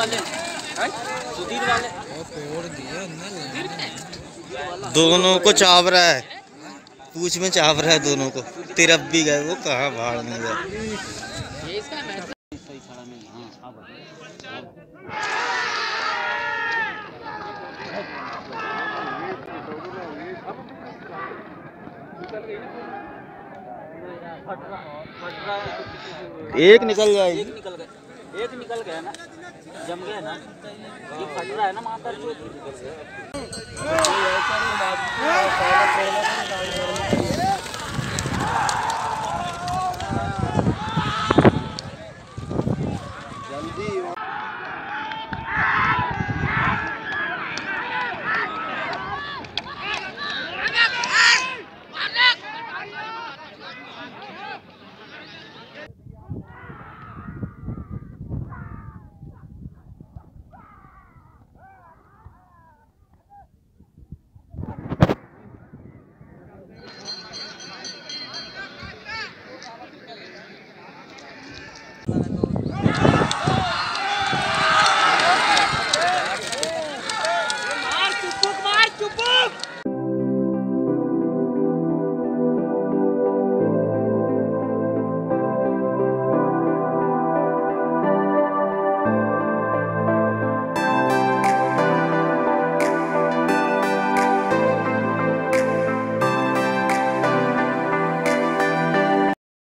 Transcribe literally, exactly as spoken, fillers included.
वाले सुधीर वाले दोनों को चाव रहा है, पूछ में चाव रहा है दोनों को। तिरप भी गए वो, कहाँ भाड़ में गए। एक निकल जाएगी, एक निकल गया, एक निकल गया ना, जम गया ना, ये फट रहा है ना वहाँ पर जो